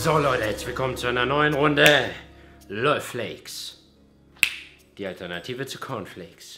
So Leute, jetzt willkommen zu einer neuen Runde LOL Flakes. Die Alternative zu Cornflakes.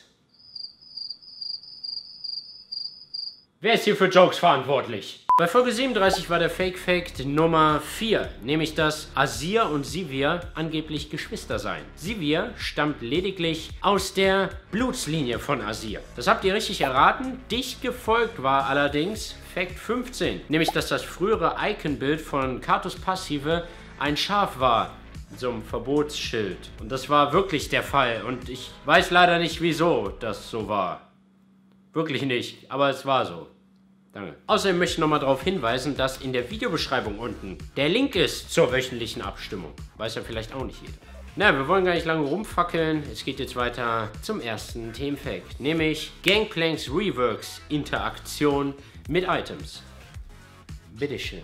Wer ist hier für Jokes verantwortlich? Bei Folge 37 war der Fake Fact Nummer 4, nämlich dass Azir und Sivir angeblich Geschwister seien. Sivir stammt lediglich aus der Blutslinie von Azir. Das habt ihr richtig erraten. Dicht gefolgt war allerdings Fact 15, nämlich dass das frühere Icon-Bild von Katos Passive ein Schaf war. Mit so einem Verbotsschild. Und das war wirklich der Fall. Und ich weiß leider nicht, wieso das so war. Wirklich nicht, aber es war so. Danke. Außerdem möchte ich nochmal darauf hinweisen, dass in der Videobeschreibung unten der Link ist zur wöchentlichen Abstimmung. Weiß ja vielleicht auch nicht jeder. Na, wir wollen gar nicht lange rumfackeln. Es geht jetzt weiter zum ersten Themenfact, nämlich Gangplanks Reworks Interaktion mit Items. Bitteschön.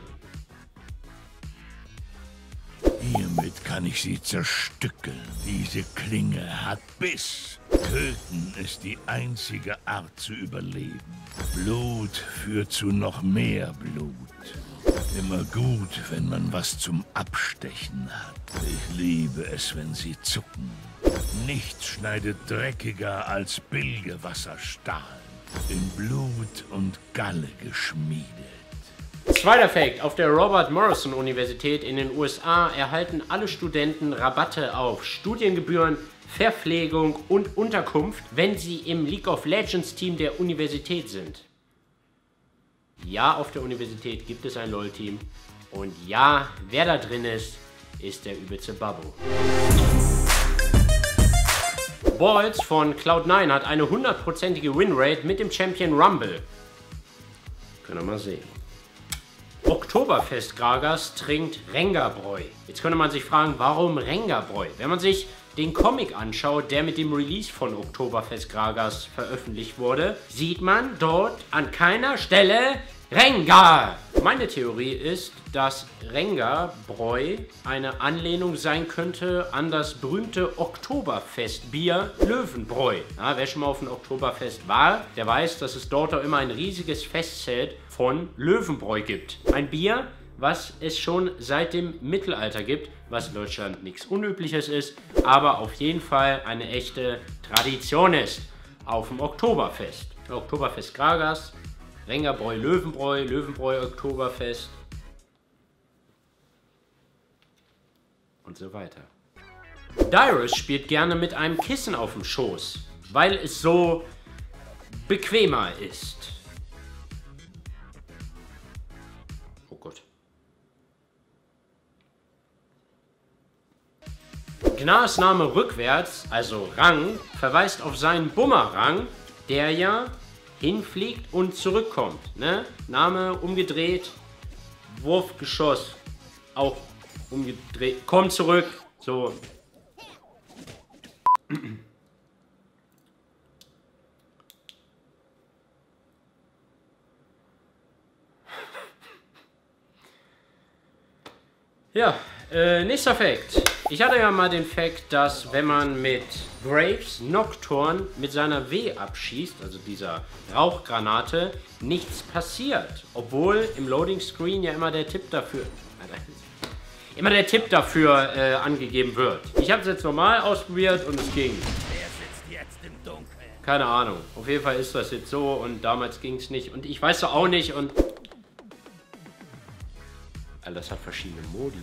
Hiermit kann ich sie zerstückeln. Diese Klinge hat Biss. Töten ist die einzige Art zu überleben. Blut führt zu noch mehr Blut. Immer gut, wenn man was zum Abstechen hat. Ich liebe es, wenn sie zucken. Nichts schneidet dreckiger als Bilgewasserstahl. In Blut und Galle geschmiedet. Zweiter Fact. Auf der Robert Morrison Universität in den USA erhalten alle Studenten Rabatte auf Studiengebühren, Verpflegung und Unterkunft, wenn sie im League of Legends Team der Universität sind. Ja, auf der Universität gibt es ein LOL-Team. Und ja, wer da drin ist, ist der übelste Babbo. Balls von Cloud9 hat eine 100%ige Winrate mit dem Champion Rumble. Können wir mal sehen. Oktoberfest Gragas trinkt Rengabräu. Jetzt könnte man sich fragen, warum Rengabräu? Wenn man sich den Comic anschaut, der mit dem Release von Oktoberfest Gragas veröffentlicht wurde, sieht man dort an keiner Stelle Rengar. Meine Theorie ist, dass Rengabräu eine Anlehnung sein könnte an das berühmte Oktoberfestbier Löwenbräu. Ja, wer schon mal auf ein Oktoberfest war, der weiß, dass es dort auch immer ein riesiges Festzelt von Löwenbräu gibt. Ein Bier, was es schon seit dem Mittelalter gibt, was in Deutschland nichts Unübliches ist, aber auf jeden Fall eine echte Tradition ist auf dem Oktoberfest. Oktoberfest Gragas, Rengabräu Löwenbräu, Löwenbräu Oktoberfest und so weiter. Dyrus spielt gerne mit einem Kissen auf dem Schoß, weil es so bequemer ist. Oh Gott. Gnas Name rückwärts, also Rang, verweist auf seinen Bumerang, der ja hinfliegt und zurückkommt. Ne? Name umgedreht, Wurfgeschoss auch umgedreht, kommt zurück, so. Ja, nächster Fact. Ich hatte ja mal den Fact, dass wenn man mit Graves Nocturne mit seiner W abschießt, also dieser Rauchgranate, nichts passiert. Obwohl im Loading Screen ja immer der Tipp dafür angegeben wird. Ich habe es jetzt normal ausprobiert und es ging. Wer sitzt jetzt im Dunkeln? Keine Ahnung. Auf jeden Fall ist das jetzt so und damals ging es nicht und ich weiß doch auch nicht und... Alter, das hat verschiedene Modi.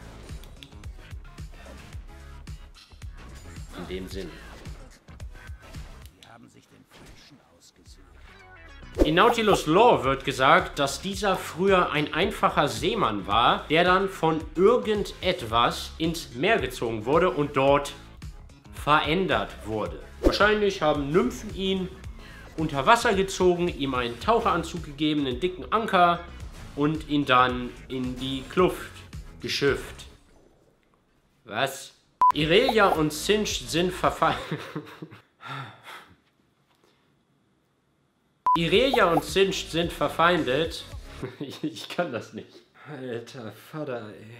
In dem Sinn. Die haben sich den Falschen ausgesucht. In Nautilus Lore wird gesagt, dass dieser früher ein einfacher Seemann war, der dann von irgendetwas ins Meer gezogen wurde und dort verändert wurde. Wahrscheinlich haben Nymphen ihn unter Wasser gezogen, ihm einen Taucheranzug gegeben, einen dicken Anker und ihn dann in die Kluft geschifft. Was? Irelia und Singed sind verfeindet. Irelia und Singed sind verfeindet. Ich kann das nicht. Alter Vater, ey.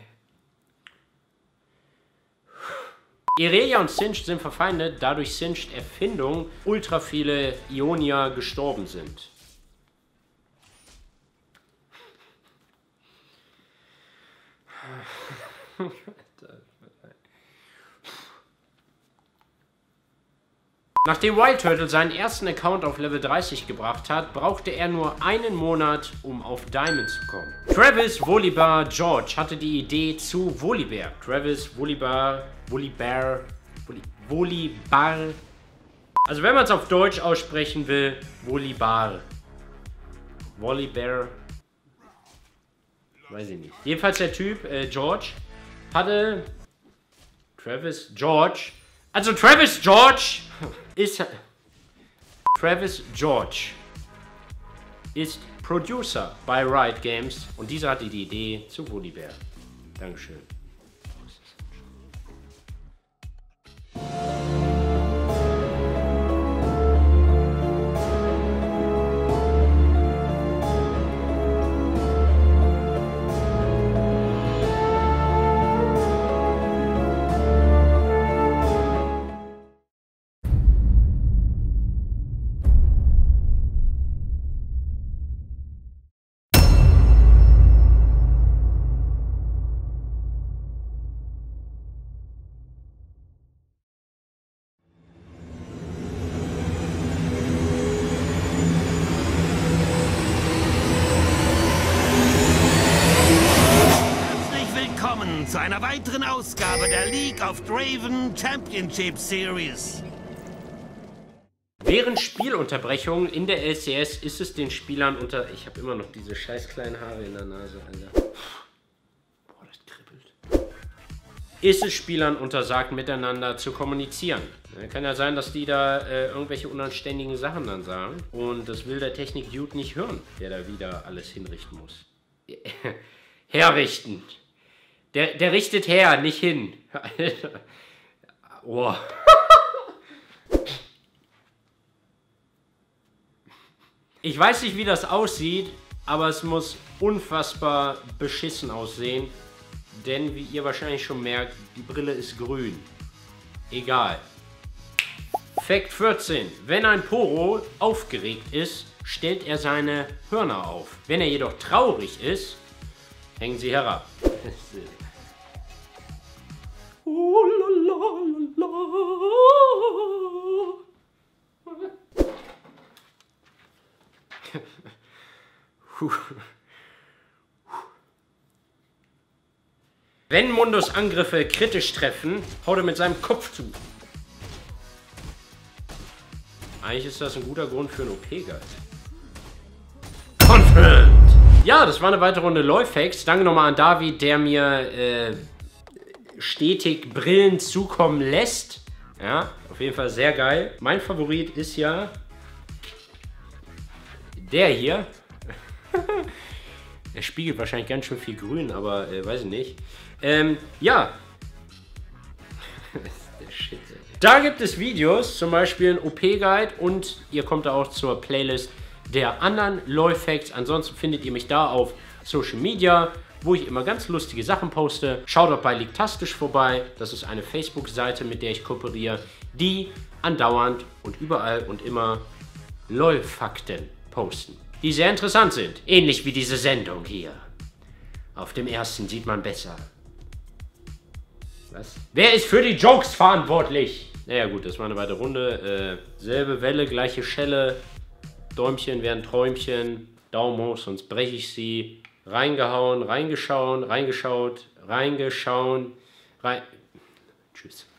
Irelia und Singed sind verfeindet, da durch Singed Erfindung ultra viele Ionier gestorben sind. Nachdem Wild Turtle seinen ersten Account auf Level 30 gebracht hat, brauchte er nur einen Monat, um auf Diamond zu kommen. Travis Volibear George hatte die Idee zu Volibear. Travis Volibear. Also wenn man es auf Deutsch aussprechen will, Volibear. Volibear. Weiß ich nicht. Jedenfalls der Typ, George, hatte Travis George. Also Travis George ist Producer bei Riot Games und dieser hatte die Idee zu Volibear. Dankeschön. Zu einer weiteren Ausgabe der League of Draven Championship Series. Während Spielunterbrechungen in der LCS ist es den Spielern Ich habe immer noch diese scheiß kleinen Haare in der Nase, Alter. Boah, das kribbelt. Ist es Spielern untersagt, miteinander zu kommunizieren. Kann ja sein, dass die da irgendwelche unanständigen Sachen dann sagen. Und das will der Technik-Dude nicht hören, der da wieder alles hinrichten muss. Herrichten. Der richtet her, nicht hin. Alter. Oh. Ich weiß nicht, wie das aussieht, aber es muss unfassbar beschissen aussehen. Denn, wie ihr wahrscheinlich schon merkt, die Brille ist grün. Egal. Fakt 14. Wenn ein Poro aufgeregt ist, stellt er seine Hörner auf. Wenn er jedoch traurig ist, hängen sie herab. Oh, la, la, la. Wenn Mundus Angriffe kritisch treffen, haut er mit seinem Kopf zu. Eigentlich ist das ein guter Grund für einen OP-Guide. Confirmed! Ja, das war eine weitere Runde LoLFax. Danke nochmal an David, der mir stetig Brillen zukommen lässt. Ja, auf jeden Fall sehr geil. Mein Favorit ist ja der hier. Er spiegelt wahrscheinlich ganz schön viel grün, aber weiß ich nicht. Ja. Der Shit, ey. Da gibt es Videos, zum Beispiel ein OP-Guide und ihr kommt da auch zur Playlist der anderen LoLFacts. Ansonsten findet ihr mich da auf Social Media, wo ich immer ganz lustige Sachen poste. Schaut auch bei Leaktastisch vorbei. Das ist eine Facebook-Seite, mit der ich kooperiere, die andauernd und überall und immer LoL-Fakten posten, die sehr interessant sind. Ähnlich wie diese Sendung hier. Auf dem ersten sieht man besser. Was? Wer ist für die Jokes verantwortlich? Naja gut, das war eine weitere Runde. Selbe Welle, gleiche Schelle. Däumchen werden Träumchen. Daumen hoch, sonst breche ich sie. Reingehauen, reingeschaut, reingeschaut, reingeschaut. Tschüss.